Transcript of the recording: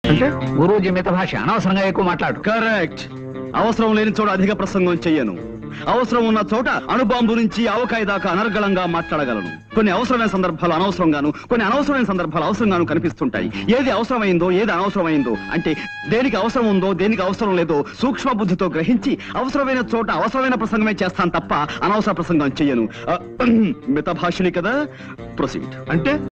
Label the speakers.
Speaker 1: అంటే గురూజీ మిత భాష అనవసరంగా ఎక్కువ మాట్లాడు.
Speaker 2: కరెక్ట్. అవసరం లేని చోట అధిక ప్రసంగం చెయ్యను. అవసరం ఉన్న చోట అణుబాంబు నుంచి ఆవకాయ దాకా అనర్గళంగా మాట్లాడగలను. కొన్ని అవసరమైన సందర్భాలు అనవసరంగాను, కొన్ని అనవసరమైన సందర్భాలు అవసరంగాను కనిపిస్తుంటాయి. ఏది అవసరమైందో ఏది అనవసరమైందో, అంటే దేనికి అవసరం ఉందో దేనికి అవసరం లేదో సూక్ష్మ బుద్ధితో గ్రహించి అవసరమైన చోట అవసరమైన ప్రసంగమే చేస్తాను తప్ప అనవసర ప్రసంగం చెయ్యను. మిత భాషని కదా. ప్రొసీడ్.
Speaker 1: అంటే